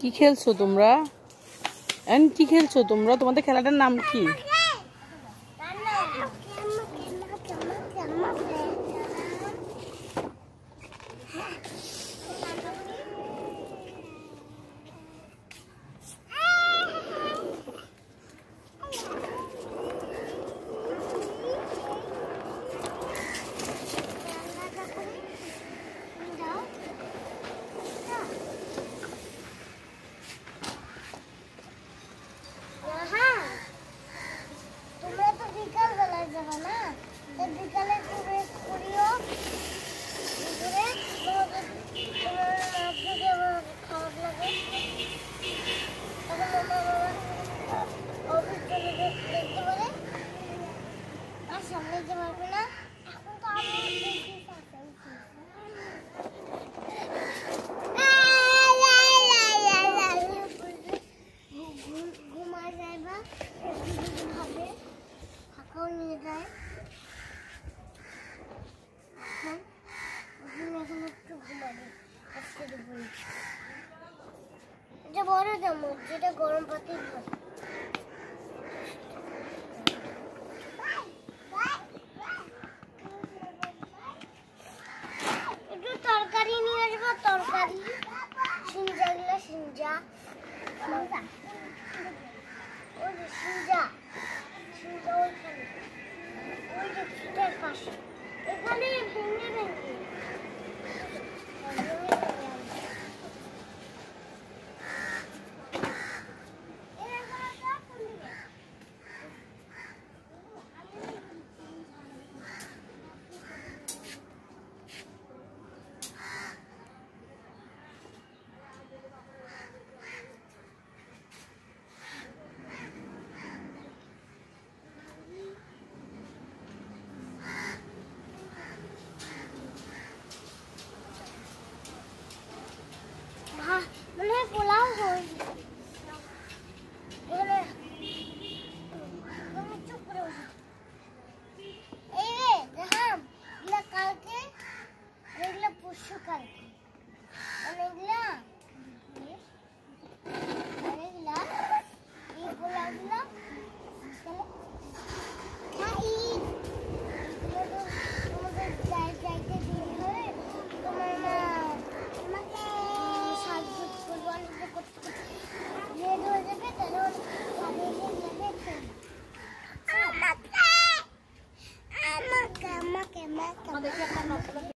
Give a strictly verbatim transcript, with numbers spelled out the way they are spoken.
কি খেলছো তোমরা? এখন কি খেলছো তোমরা? তোমাদের খেলাটার নাম কি? বড় চামচ যেটা গরম পাতি একটু তরকারি নিয়ে আসবো। তরকারি সিঞ্জা গুলো সিঞ্জা ওই যে সিঞ্জা সিঞ্জা ওইখানে ওই যে ছিটের পাশে এখানে ভেঙে ভেঙে মনে হয় পোলাও হয়ে চুপ করে এই রে দেখাম এগুলা কালকে এগুলা পরশু কালকে অনেকগুলা অনেকগুলা এই পোলাওগুলো তোমাদের যাই যাইতে দিন হবে তোমার মা তোমাকে সাহায্য করবো অনেকটা করতে রেড হয়ে যাবে তাহলে আমাকে আমাকে আমাকে আমাকে